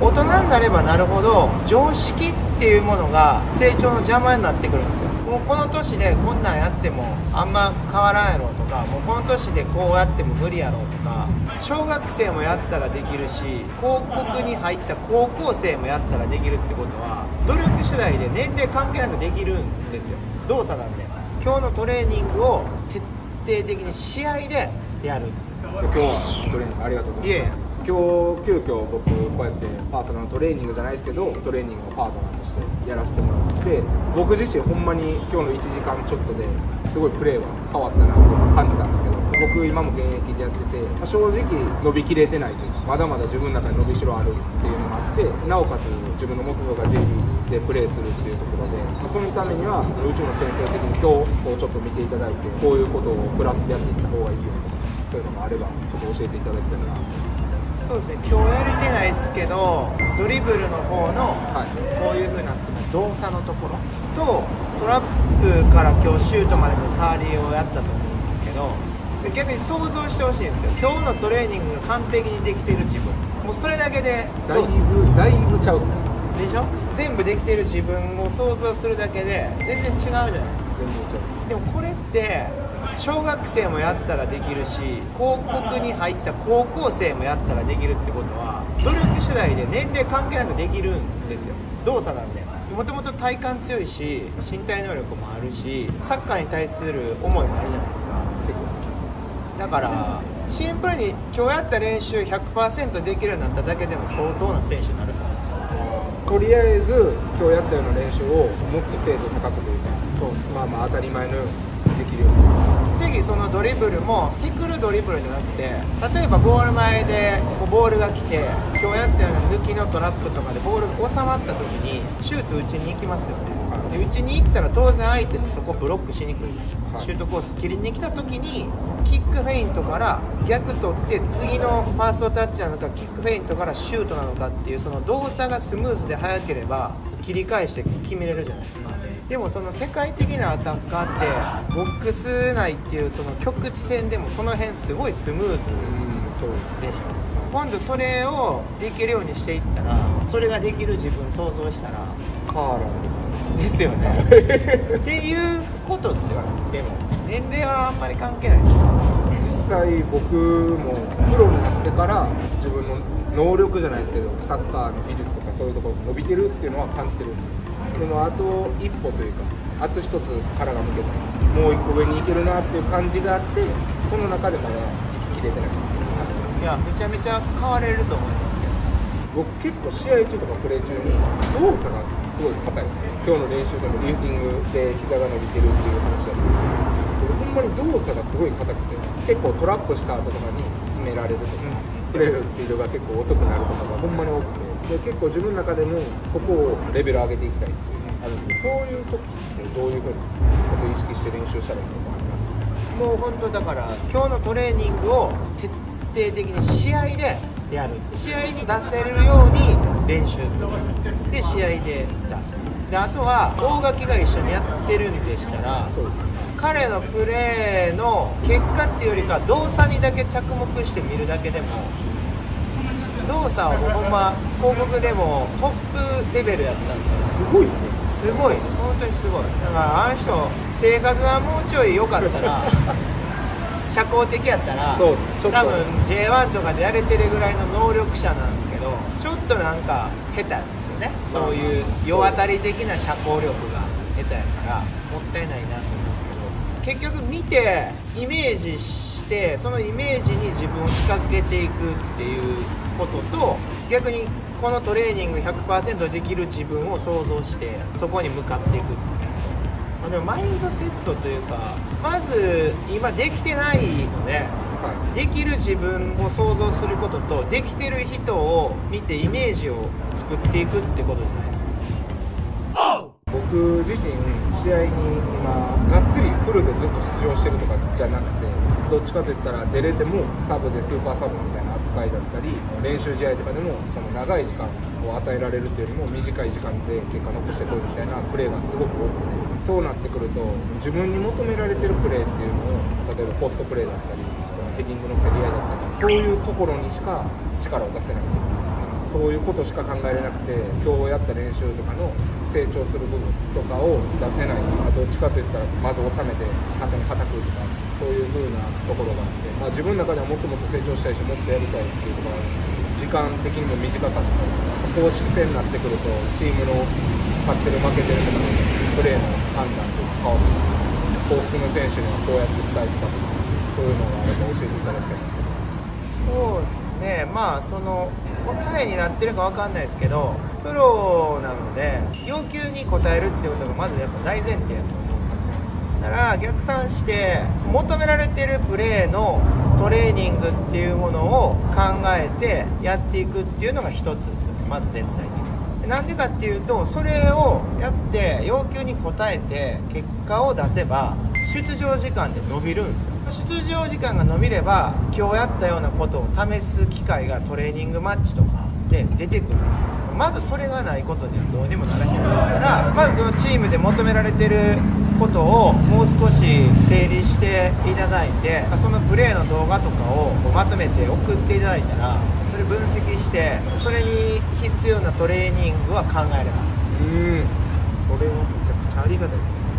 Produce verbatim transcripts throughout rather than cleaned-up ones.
大人になればなるほど常識っていうものが成長の邪魔になってくるんですよ。もうこの年でこんなんやってもあんま変わらんやろとか、もうこの年でこうやっても無理やろとか、小学生もやったらできるし広告に入った高校生もやったらできるってことは、努力次第で年齢関係なくできるんですよ。動作なんで今日のトレーニングを徹底的に試合でやる。 今日はトレーニングありがとうございます。いえいえ、今日急遽僕こうやってパーソナルトレーニングじゃないですけどトレーニングをパートナーとしてやらせてもらって、僕自身ほんまに今日のいちじかんちょっとですごいプレーは変わったなと感じたんですけど、僕今も現役でやってて、まあ、正直伸びきれてないというか、まだまだ自分の中に伸びしろあるっていうのがあって、なおかつ自分の目標が J リーグでプレーするっていうところで、まあ、そのためには宇宙の先生的に今日こうちょっと見ていただいて、こういうことをプラスでやっていった方がいいよとか、そういうのがあればちょっと教えていただきたいな。 そうですね、今日やれてないですけど、ドリブルの方のこういう風なその動作のところと、トラップから今日シュートまでの触りをやったと思うんですけど、逆に想像してほしいんですよ。今日のトレーニングが完璧にできている自分、もうそれだけでだいぶだいぶちゃうっすね。 でしょ。全部できている自分を想像するだけで全然違うじゃないですか。 全然ちゃうっす。 でもこれって小学生もやったらできるし、広告に入った高校生もやったらできるってことは、努力次第で年齢関係なくできるんですよ。動作なんで、もともと体幹強いし身体能力もあるし、サッカーに対する思いもあるじゃないですか。 結構好きです。 だからシンプルに今日やった練習 ひゃくパーセント できるようになっただけでも相当な選手になると思とう。 りあえず今日やったような練習をもっと精度高くというか、そうまあまあ当たり前のようにできるように。 次そのドリブルもテクルドリブルじゃなくて、例えばゴール前でこうボールが来て、今日やったような抜きのトラップとかでボールが収まった時にシュート打ちに行きますよね。で打ちに行ったら当然相手ってそこブロックしにくいじゃないですか。シュートコース切りに来た時にキックフェイントから逆取って、次のファーストタッチなのかキックフェイントからシュートなのかっていう、その動作がスムーズで速ければ切り返して決めれるじゃないですか。でもその世界的なアタッカーってボックス内っていうその局地戦でもその辺すごいスムーズでしょ。今度それをできるようにしていったら、それができる自分想像したらカーラーですよねっていうことですよ。でも年齢はあんまり関係ないです。 実際僕もプロになってから自分の能力じゃないですけど、サッカーの技術とかそういうところが伸びてるっていうのは感じてるんですよ。でもあと一歩というか、あと一つ殻がむけたらもう一個上に行けるなっていう感じがあって、その中でまだ行ききれてない。 いや、めちゃめちゃ変われると思いますけど、 僕結構試合中とかプレー中に動作がすごい硬い。今日の練習でもリフティングで膝が伸びてるっていう話だったんですけど、ほんまに動作がすごい硬くて、結構トラップした後とかに詰められるとか、プレーのスピードが結構遅くなるとかがほんまに多くて、で結構自分の中でもそこをレベル上げていきたいっていうのがあるんですけど、そういう時ってどういうふうなことを意識して練習したらいいのかありますか？ もう本当だから今日のトレーニングを徹底的に試合でやる、試合に出せるように練習する、で試合で出す。であとは大垣が一緒にやってるんでしたら、 そうです、 彼のプレーの結果っていうよりか動作にだけ着目して見るだけでも、動作はもうほんま広告でもトップレベルやったんです。 すごいっすよ。 すごい、本当にすごい。だからあの人性格がもうちょい良かったら社交的やったら、 そうっす、ちょっと多分 ジェイワン とかでやれてるぐらいの能力者なんですけど、ちょっとなんか下手ですよね。そういう世渡り的な社交力が下手やからもったいないなと思うんですけど、結局見てイメージして、そのイメージに自分を近づけていくっていうことと、逆にこのトレーニング ひゃくパーセント できる自分を想像してそこに向かっていくっていう、まあ、でもマインドセットというか、まず今できてないので、はい、できる自分を想像することと、できてる人を見てイメージを作っていくってことじゃないですか。 僕自身試合に今がっつりフルでずっと出場してるとかじゃなくて、どっちかといったら出れてもサブでスーパーサブみたいな扱いだったり、練習試合とかでもその長い時間を与えられるっていうよりも短い時間で結果残してこいみたいなプレーがすごく多くて、そうなってくると自分に求められてるプレーっていうのを、例えばポストプレーだったり、そのヘディングの競り合いだったり、そういうところにしか力を出せない。 そういうことしか考えれなくて、今日やった練習とかの成長する部分とかを出せない、どっちかといったらまず収めて肩に叩くとか、そういう風なところがあって、まあ、自分の中ではもっともっと成長したいし、もっとやりたいっていうところが時間的にも短かったりとか、公式戦になってくるとチームの勝ってる負けてるとかのプレーの判断とか変わって、幸福の選手にはこうやって伝えてたとか、そういうのがあれば教えていただきたいんですけど。 そうですね、まあその答えになってるかわかんないですけど、プロなので要求に応えるっていうことがまずやっぱ大前提だと思うんですよ。だから逆算して求められてるプレーのトレーニングっていうものを考えてやっていくっていうのが一つですよね、まず絶対に。なんでかっていうと、それをやって要求に応えて結果を出せば出場時間で伸びるんですよ。出場時間が伸びれば今日やったようなことを試す機会がトレーニングマッチとかで出てくるんですよ。まずそれがないことにはどうにもならないから、まずそのチームで求められてることをもう少し整理していただいて、そのプレーの動画とかをまとめて送っていただいたら、それ分析してそれに必要なトレーニングは考えれます。 うん、それはめちゃくちゃありがたいですね。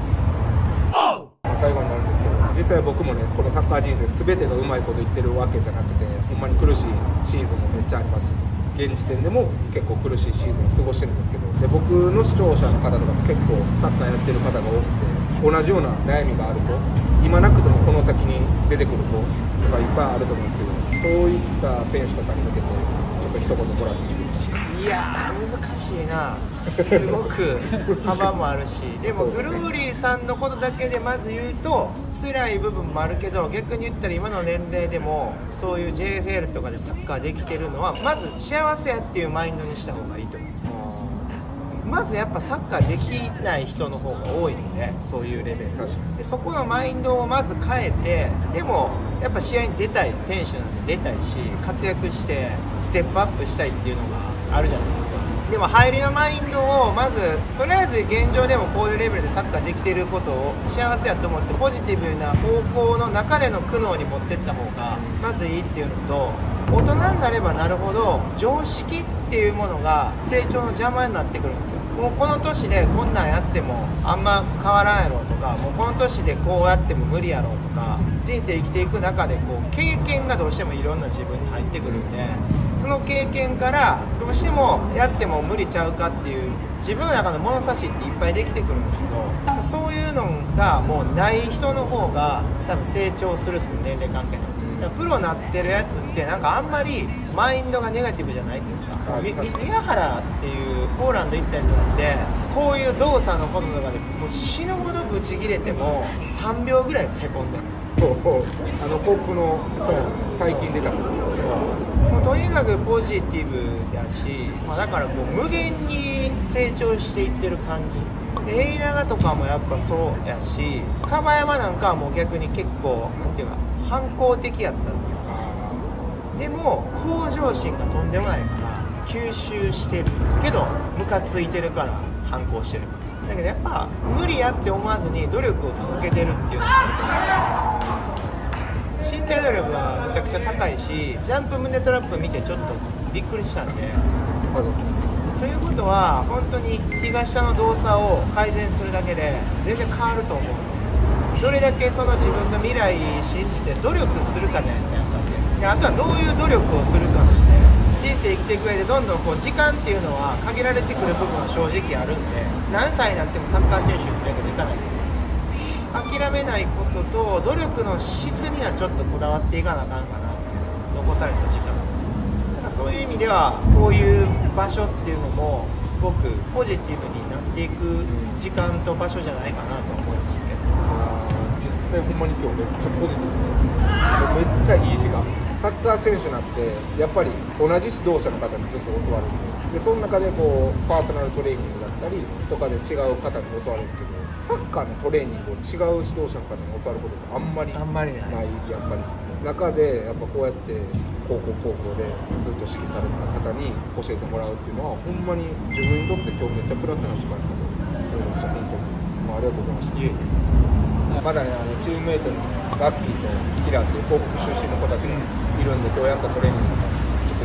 最後になるんですけど、実際僕もね、このサッカー人生全てがうまいこと言ってるわけじゃなくて、ほんまに苦しいシーズンもめっちゃありますし、現時点でも結構苦しいシーズンを過ごしてるんですけど、で僕の視聴者の方とかも結構サッカーやってる方が多くて、同じような悩みがある子、今なくてもこの先に出てくる子とかいっぱいあると思うんですけど、そういった選手とかに向けてちょっと一言もらっていいですか？ いやー難しいな、すごく幅もあるし、でもグルーリーさんのことだけでまず言うと辛い部分もあるけど、逆に言ったら今の年齢でもそういう ジェイエフエル とかでサッカーできてるのはまず幸せやっていうマインドにした方がいいと思います。まずやっぱサッカーできない人の方が多いので、そういうレベルでそこのマインドをまず変えて、でもやっぱ試合に出たい選手なんで出たいし、活躍してステップアップしたいっていうのがあるじゃないですか。でも入りのマインドをまずとりあえず現状でもこういうレベルでサッカーできていることを幸せやと思ってポジティブな方向の中での苦悩に持っていった方がまずいいっていうのと、大人になればなるほど常識っていうものが成長の邪魔になってくるんですよ。もうこの年でこんなんやってもあんま変わらんやろとか、もうこの年でこうやっても無理やろとか、人生生きていく中でこう経験がどうしてもいろんな自分に入ってくるんで、その経験からどうしてもやっても無理ちゃうかっていう自分の中の物差しっていっぱいできてくるんですけど、そういうのがもうない人の方が多分成長するっす、年齢関係の。プロになってるやつってなんかあんまりマインドがネガティブじゃないっていうか、宮原っていうポーランド行ったやつなんで、こういう動作のこととかでもう死ぬほどブチ切れてもさんびょうぐらいです、へこんで。 あの広告のそう最近出たんですよ。 そうもうとにかくポジティブだし、まあ、だからこう無限に成長していってる感じで、永長とかもやっぱそうやし、釜山なんかはもう逆に結構なんていうか反抗的やったっていうか、でも向上心がとんでもないから吸収してるけどムカついてるから反抗してる。だけどやっぱ無理やって思わずに努力を続けてるっていうのがあると思う。身体能力がめちゃくちゃ高いし、ジャンプ胸トラップ見てちょっとびっくりしたんで、ということは本当に膝下の動作を改善するだけで全然変わると思う。どれだけその自分の未来信じて努力するかじゃないですか、やっぱり。であとはどういう努力をするかなんで、人生生きていく上でどんどんこう時間っていうのは限られてくる部分は正直あるんで、何歳になってもサッカー選手っていうのがいかないと思います。諦めないことと努力の質にはちょっとこだわっていかなあかんかな、残された時間。だからそういう意味ではこういう場所っていうのもすごくポジティブになっていく時間と場所じゃないかなと思いますけど。 実際ほんまに今日めっちゃポジティブでした。めっちゃいい時間。サッカー選手になってやっぱり同じ指導者の方にずっと教わるんで、でその中でこうパーソナルトレーニングだったりとかで違う方に教わるんですけど、サッカーのトレーニングを違う指導者の方に教わることってあんまりあんまりない。 やっぱり中でやっぱこうやって高校高校でずっと指揮された方に教えてもらうっていうのはほんまに自分にとって今日めっちゃプラスな時間だと思いました。本当に、まあ、ありがとうございました。いえいえ、まだね、あのチームメイトのガッキーとキラーっていう広告出身の子たちがいるんで、今日やったトレーニングとかちょっと一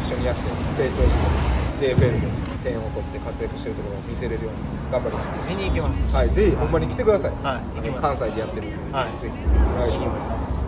一緒にやって成長して ジェイエフエル で点を取って活躍してるところを見せれるように頑張ります。 見に行きます。 はい、ぜひほんまに来てください。 はい、 関西でやってるんで、 はい、 ぜひお願いします。